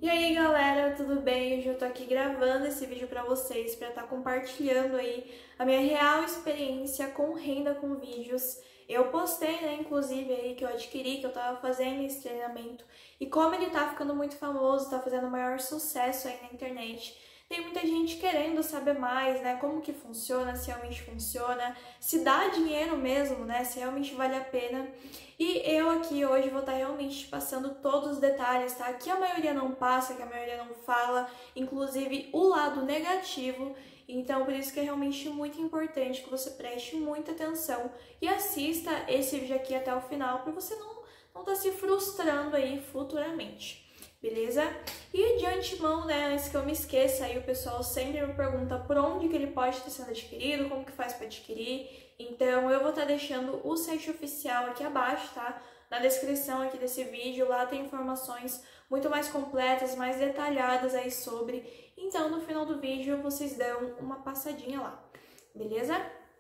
E aí galera, tudo bem? Hoje eu tô aqui gravando esse vídeo pra vocês, pra estar compartilhando aí a minha real experiência com renda com vídeos. Eu postei, né, inclusive aí que eu adquiri, que eu tava fazendo esse treinamento, e como ele tá ficando muito famoso, tá fazendo maior sucesso aí na internet. Tem muita gente querendo saber mais, né, como que funciona, se realmente funciona, se dá dinheiro mesmo, né, se realmente vale a pena. E eu aqui hoje vou estar realmente passando todos os detalhes, tá? Que a maioria não passa, que a maioria não fala, inclusive o lado negativo. Então, por isso que é realmente muito importante que você preste muita atenção e assista esse vídeo aqui até o final para você não tá se frustrando aí futuramente. Beleza? E de antemão, né, antes que eu me esqueça, aí o pessoal sempre me pergunta por onde que ele pode estar sendo adquirido, como que faz para adquirir. Então eu vou estar deixando o site oficial aqui abaixo, tá? Na descrição aqui desse vídeo, lá tem informações muito mais completas, mais detalhadas aí sobre. Então no final do vídeo vocês dão uma passadinha lá, beleza?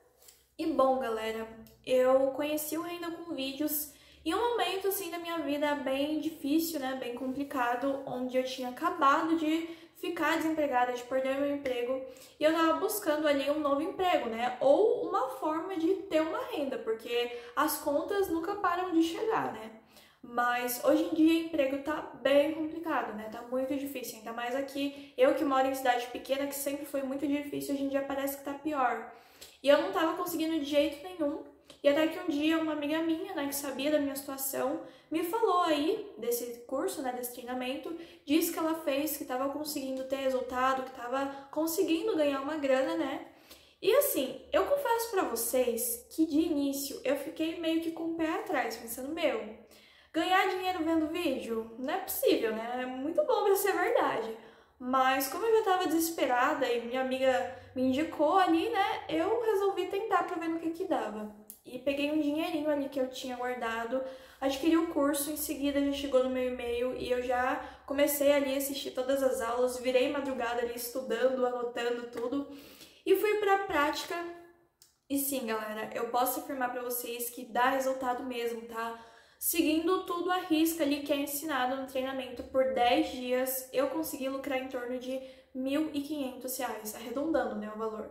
E bom, galera, eu conheci o Renda com Vídeos em um momento, assim, da minha vida bem difícil, né, bem complicado, onde eu tinha acabado de ficar desempregada, de perder meu emprego, e eu tava buscando ali um novo emprego, né, ou uma forma de ter uma renda, porque as contas nunca param de chegar, né. Mas hoje em dia emprego tá bem complicado, né, tá muito difícil, ainda mais aqui, eu que moro em cidade pequena, que sempre foi muito difícil, hoje em dia parece que tá pior. E eu não tava conseguindo de jeito nenhum. E até que um dia uma amiga minha, né, que sabia da minha situação, me falou aí desse curso, né, desse treinamento, disse que ela fez, que estava conseguindo ter resultado, que estava conseguindo ganhar uma grana, né? E assim, eu confesso pra vocês que de início eu fiquei meio que com o pé atrás, pensando, ganhar dinheiro vendo vídeo? Não é possível, né? É muito bom pra ser verdade. Mas como eu já tava desesperada e minha amiga me indicou ali, né, eu resolvi tentar pra ver no que dava. E peguei um dinheirinho ali que eu tinha guardado, adquiri o curso, em seguida já chegou no meu e-mail e eu já comecei ali a assistir todas as aulas, virei madrugada ali estudando, anotando tudo e fui pra prática. E sim, galera, eu posso afirmar pra vocês que dá resultado mesmo, tá? Seguindo tudo à risca ali que é ensinado no treinamento por 10 dias, eu consegui lucrar em torno de R$ 1.500, arredondando, né, o valor.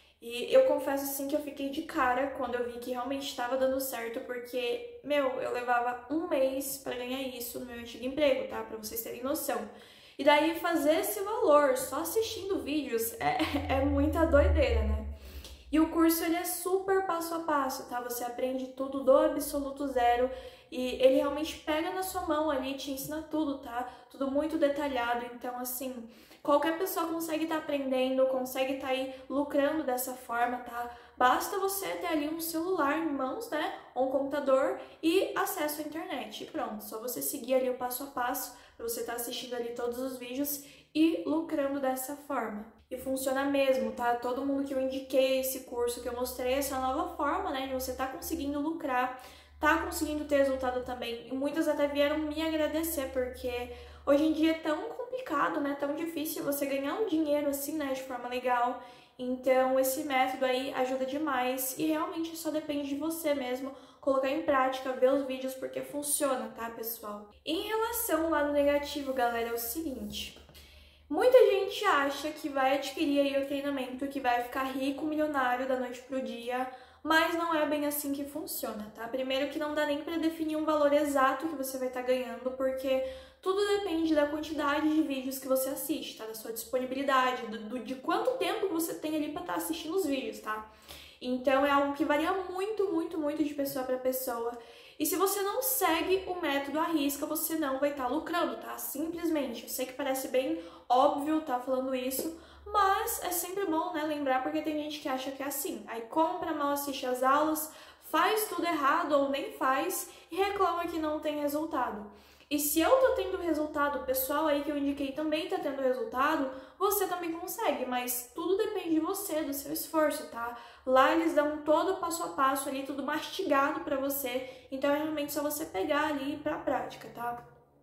E eu confesso assim que eu fiquei de cara quando eu vi que realmente estava dando certo, porque, eu levava um mês para ganhar isso no meu antigo emprego, tá? Pra vocês terem noção. E daí fazer esse valor só assistindo vídeos é muita doideira, né? E o curso ele é super passo a passo, tá? Você aprende tudo do absoluto zero e ele realmente pega na sua mão ali e te ensina tudo, tá? Tudo muito detalhado, então assim, qualquer pessoa consegue estar aprendendo, consegue estar aí lucrando dessa forma, tá? Basta você ter ali um celular em mãos, né? Ou um computador e acesso à internet. E pronto, só você seguir ali o passo a passo para você estar assistindo ali todos os vídeos e lucrando dessa forma. E funciona mesmo, tá? Todo mundo que eu indiquei esse curso, que eu mostrei essa nova forma, né, de você tá conseguindo lucrar, tá conseguindo ter resultado também. E muitas até vieram me agradecer, porque hoje em dia é tão complicado, né, tão difícil você ganhar um dinheiro assim, né, de forma legal. Então esse método aí ajuda demais e realmente só depende de você mesmo colocar em prática, ver os vídeos, porque funciona, tá, pessoal? Em relação ao lado negativo, galera, é o seguinte. Muita gente acha que vai adquirir aí o treinamento, que vai ficar rico, milionário da noite pro dia, mas não é bem assim que funciona, tá? Primeiro que não dá nem para definir um valor exato que você vai estar ganhando, porque tudo depende da quantidade de vídeos que você assiste, tá? Da sua disponibilidade, de quanto tempo você tem ali para estar assistindo os vídeos, tá? Então é algo que varia muito, muito, muito de pessoa para pessoa. E se você não segue o método à risca, você não vai estar lucrando, tá? Simplesmente. Eu sei que parece bem óbvio tá falando isso, mas é sempre bom, né, lembrar, porque tem gente que acha que é assim. Aí compra mal, assiste as aulas, faz tudo errado ou nem faz e reclama que não tem resultado. E se eu tô tendo resultado, o pessoal aí que eu indiquei também tá tendo resultado, você também consegue, mas tudo depende de você, do seu esforço, tá? Lá eles dão todo o passo a passo ali, tudo mastigado pra você, então é realmente só você pegar ali e ir pra prática, tá?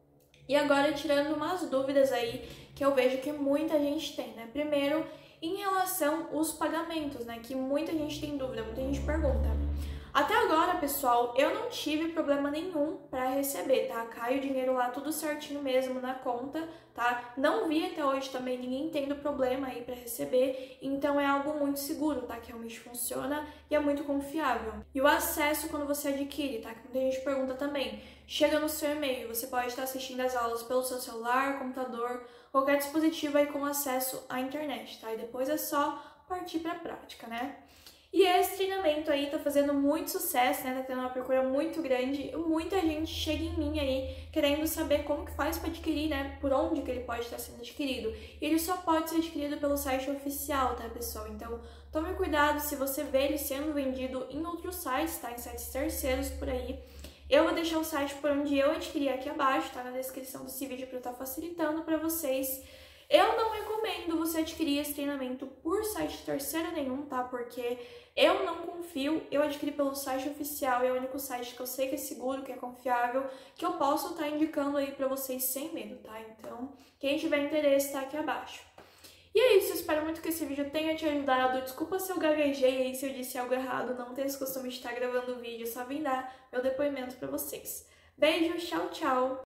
E agora tirando umas dúvidas aí que eu vejo que muita gente tem, né? Primeiro, em relação aos pagamentos, né? Que muita gente tem dúvida, muita gente pergunta. Até agora, pessoal, eu não tive problema nenhum para receber, tá? Cai o dinheiro lá tudo certinho mesmo na conta, tá? Não vi até hoje também ninguém tendo problema aí para receber, então é algo muito seguro, tá? Que realmente funciona e é muito confiável. E o acesso quando você adquire, tá? Que muita gente pergunta também. Chega no seu e-mail, você pode estar assistindo as aulas pelo seu celular, computador, qualquer dispositivo aí com acesso à internet, tá? E depois é só partir para a prática, né? E esse treinamento aí tá fazendo muito sucesso, né? Tá tendo uma procura muito grande. Muita gente chega em mim aí querendo saber como que faz para adquirir, né? Por onde que ele pode estar sendo adquirido. E ele só pode ser adquirido pelo site oficial, tá, pessoal? Então, tome cuidado se você vê ele sendo vendido em outros sites, tá? Em sites terceiros por aí. Eu vou deixar o site por onde eu adquiri aqui abaixo, tá? Na descrição desse vídeo para eu estar facilitando para vocês. Eu não recomendo você adquirir esse treinamento por site terceiro nenhum, tá? Porque eu não confio, eu adquiri pelo site oficial, é o único site que eu sei que é seguro, que é confiável, que eu posso estar indicando aí pra vocês sem medo, tá? Então, quem tiver interesse tá aqui abaixo. E é isso, eu espero muito que esse vídeo tenha te ajudado. Desculpa se eu gaguejei aí, se eu disse algo errado, não tenho esse costume de estar gravando vídeo, só vim dar meu depoimento pra vocês. Beijo, tchau, tchau!